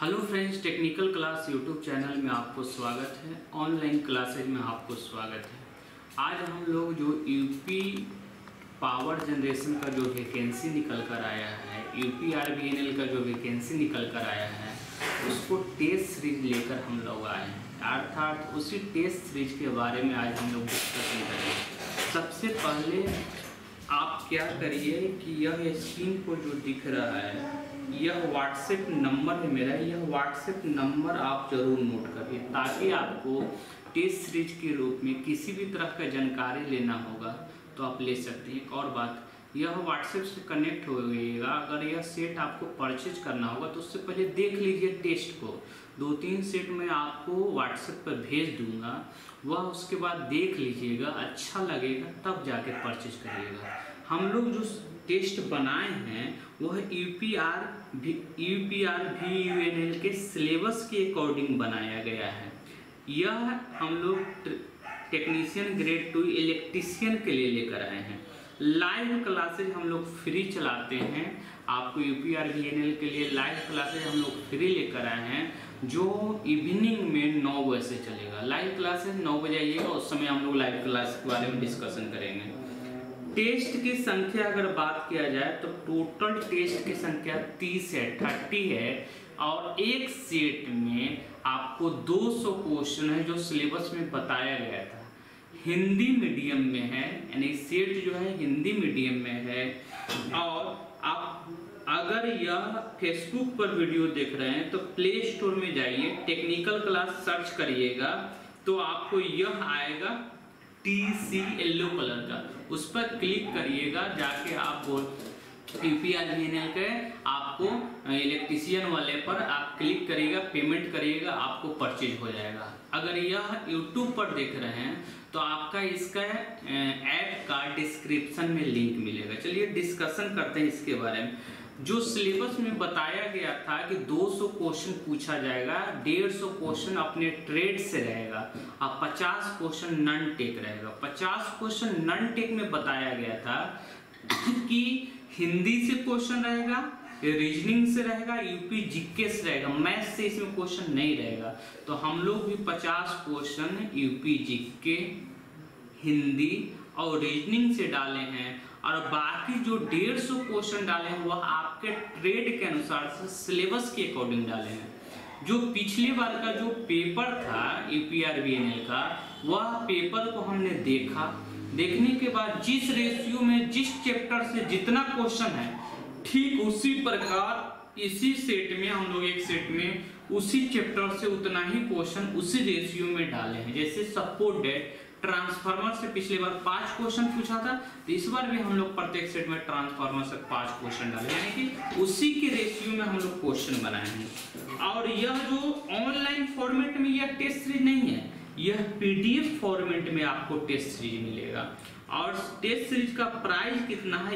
Hello friends, technical class YouTube channel में आपको स्वागत है। ऑनलाइन क्लासेज में आपको स्वागत है। आज हम लोग जो यूपी पावर जनरेशन का जो वैकेंसी निकल कर आया है, यूपी आरबीएनएल का जो वैकेंसी निकल कर आया है, उसको टेस्ट सीरीज लेकर हम लोग आए हैं। अर्थात उसी टेस्ट सीरीज के बारे में आज हम लोग डिस्कशन करेंगे। सबसे पहले आप क्या करिए कि यह स्क्रीन को जो दिख रहा है, यह व्हाट्सएप नंबर है मेरा। यह व्हाट्सएप नंबर आप जरूर नोट करिए, ताकि आपको टेस्ट सीरीज के रूप में किसी भी तरह का जानकारी लेना होगा तो आप ले सकते हैं। एक और बात, यह व्हाट्सएप से कनेक्ट होइएगा। अगर यह सेट आपको परचेज करना होगा तो उससे पहले देख लीजिए टेस्ट को। 2-3 सेट मैं आपको व्हाट्सएप पर भेज दूंगा, वह उसके बाद देख लीजिएगा, अच्छा लगेगा तब जाके परचेज करिएगा। हम लोग जो टेस्ट बनाए हैं वह यूपीआर VUNL के सिलेबस के अकॉर्डिंग बनाया गया है। यह हम लोग टेक्नीशियन ग्रेड 2 इलेक्ट्रीशियन के लिए लेकर आए हैं। लाइव क्लासेज हम लोग फ्री चलाते हैं। आपको यूपीआर VUNL के लिए लाइव क्लासेज हम लोग फ्री लेकर आए हैं, जो इवनिंग में 9 बजे से चलेगा। लाइव क्लासेज 9 बजे आइएगा, उस समय हम लोग लाइव क्लास के बारे में डिस्कशन करेंगे। टेस्ट की संख्या अगर बात किया जाए तो टोटल टेस्ट की संख्या 30 है और एक सेट में आपको 200 क्वेश्चन है जो सिलेबस में बताया गया था। हिंदी मीडियम में है, यानी सेट जो है हिंदी मीडियम में है। और आप अगर यह फेसबुक पर वीडियो देख रहे हैं तो प्ले स्टोर में जाइए, टेक्निकल क्लास सर्च करिएगा तो आपको यह आएगा TC येलो कलर का, उस पर क्लिक करिएगा। जाके आप यूपीआर VUNL के आपको इलेक्ट्रीशियन वाले पर आप क्लिक करिएगा, पेमेंट करिएगा, आपको परचेज हो जाएगा। अगर यह यूट्यूब पर देख रहे हैं तो आपका इसका ऐप का डिस्क्रिप्शन में लिंक मिलेगा। चलिए डिस्कशन करते हैं इसके बारे में। जो सिलेबस में बताया गया था कि 200 क्वेश्चन पूछा जाएगा, 150 क्वेश्चन अपने ट्रेड से रहेगा और 50 क्वेश्चन नॉन टेक रहेगा। 50 क्वेश्चन नॉन टेक में बताया गया था कि हिंदी से क्वेश्चन रहेगा, रीजनिंग से रहेगा, यूपी जीके से रहेगा, मैथ से इसमें क्वेश्चन नहीं रहेगा। तो हम लोग भी 50 क्वेश्चन यूपी जीके, हिंदी और रीजनिंग से डाले हैं, और बाकी जो 150 क्वेश्चन डाले हैं वह आपके ट्रेड के अनुसार से सिलेबस के अकॉर्डिंग डाले हैं। जो पिछले बार का जो पेपर था यूपीआर VUNL का, वह पेपर को हमने देखने के बाद जिस रेशियो में जिस चैप्टर से जितना क्वेश्चन है, ठीक उसी प्रकार इसी सेट में हम लोग एक सेट में उसी चैप्टर से उतना ही क्वेश्चन उसी रेशियो में डाले हैं। जैसे सपोर्ट डेट ट्रांसफार्मर से पिछले बार 5 क्वेश्चन पूछा था, तो इस बार भी हम लोग प्रत्येक सेट में ट्रांसफार्मर से 5 क्वेश्चन डाले, यानी कि उसी के रेशियो में हम लोग क्वेश्चन बनाए हैं। और यह जो ऑनलाइन फॉर्मेट में यह टेस्ट सीरीज नहीं है, यह PDF फॉर्मेट में आपको टेस्ट सीरीज मिलेगा। और टेस्ट सीरीज का प्राइस कितना है?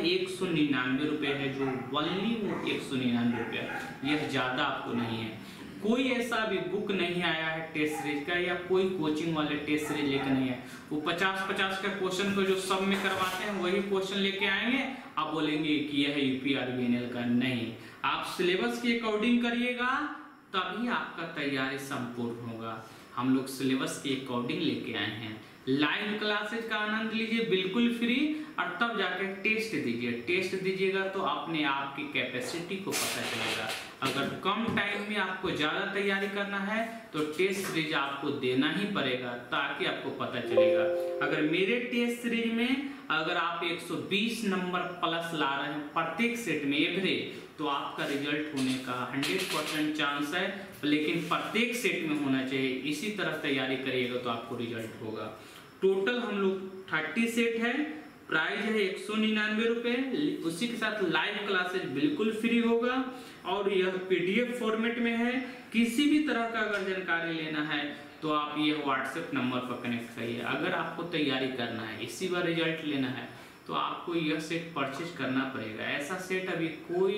199 रुपये है, जो ओनली 199 रुपये, यह ज्यादा आपको नहीं है। कोई ऐसा भी बुक नहीं आया है टेस्ट सीरीज का, या कोई कोचिंग वाले टेस्ट सीरीज लेके नहीं है। वो 50-50 का क्वेश्चन को जो सब में करवाते हैं वही क्वेश्चन लेके आएंगे, आप बोलेंगे कि यह यूपीआर VUNL का नहीं। आप सिलेबस के अकॉर्डिंग करिएगा तभी आपका तैयारी संपूर्ण होगा। हम लोग सिलेबस के अकॉर्डिंग लेके आए हैं। लाइव क्लासेज का आनंद लीजिए बिल्कुल फ्री, और तब जाके टेस्ट दीजिए। टेस्ट दीजिएगा तो अपने आप की कैपेसिटी को पता चलेगा। अगर कम टाइम में आपको ज्यादा तैयारी करना है तो टेस्ट सीरीज आपको देना ही पड़ेगा, ताकि आपको पता चलेगा। अगर मेरे टेस्ट सीरीज में अगर आप 120 नंबर प्लस ला रहे हैं प्रत्येक सेट में एवरेज, तो आपका रिजल्ट होने का 100% चांस है। लेकिन प्रत्येक सेट में होना चाहिए। इसी तरह तैयारी करिएगा तो आपको रिजल्ट होगा। टोटल हम लोग 30 सेट है, प्राइस है 199 रुपये। उसी के साथ लाइव क्लासेज बिल्कुल फ्री होगा, और यह PDF फॉर्मेट में है। किसी भी तरह का अगर जानकारी लेना है तो आप ये व्हाट्सएप नंबर पर कनेक्ट करिए। अगर आपको तैयारी करना है, इसी बार रिजल्ट लेना है, तो आपको यह सेट परचेज करना पड़ेगा। ऐसा सेट अभी कोई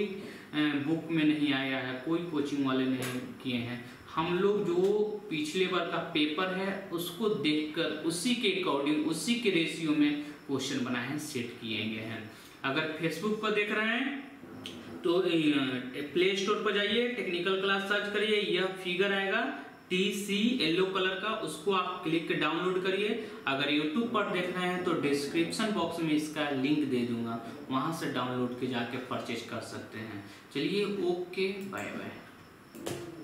बुक में नहीं आया है, कोई कोचिंग वाले नहीं किए हैं। हम लोग जो पिछले बार का पेपर है उसको देखकर उसी के अकॉर्डिंग उसी के रेशियो में क्वेश्चन बनाए हैं, सेट किए गए हैं। अगर फेसबुक पर देख रहे हैं तो प्ले स्टोर पर जाइए, टेक्निकल क्लास सर्च करिए, यह फिगर आएगा TC येलो कलर का, उसको आप क्लिक डाउनलोड करिए। अगर यूट्यूब पर देख रहे हैं तो डिस्क्रिप्शन बॉक्स में इसका लिंक दे दूंगा, वहां से डाउनलोड के जाके परचेज कर सकते हैं। चलिए, ओके, बाय बाय।